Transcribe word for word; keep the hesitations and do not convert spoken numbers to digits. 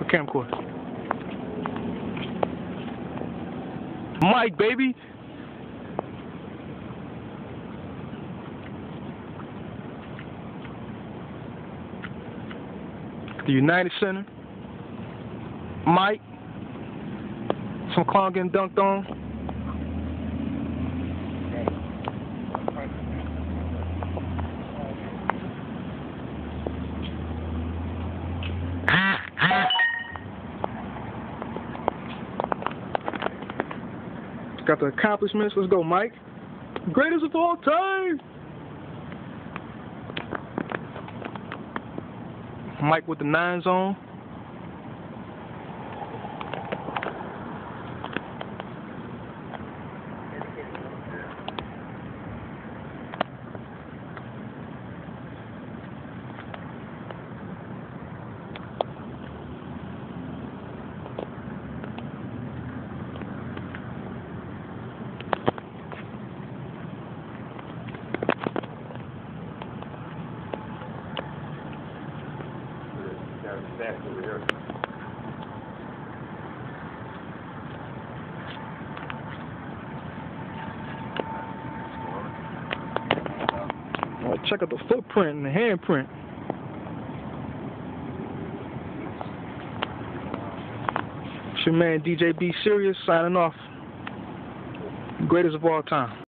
Camcorder. Mike, baby. The United Center. Mike. Some clown getting dunked on. Got the accomplishments. Let's go, Mike. Greatest of all time. Mike with the nines on. Over here. All right, check out the footprint and the handprint. It's your man D J B Serious signing off. Greatest of all time.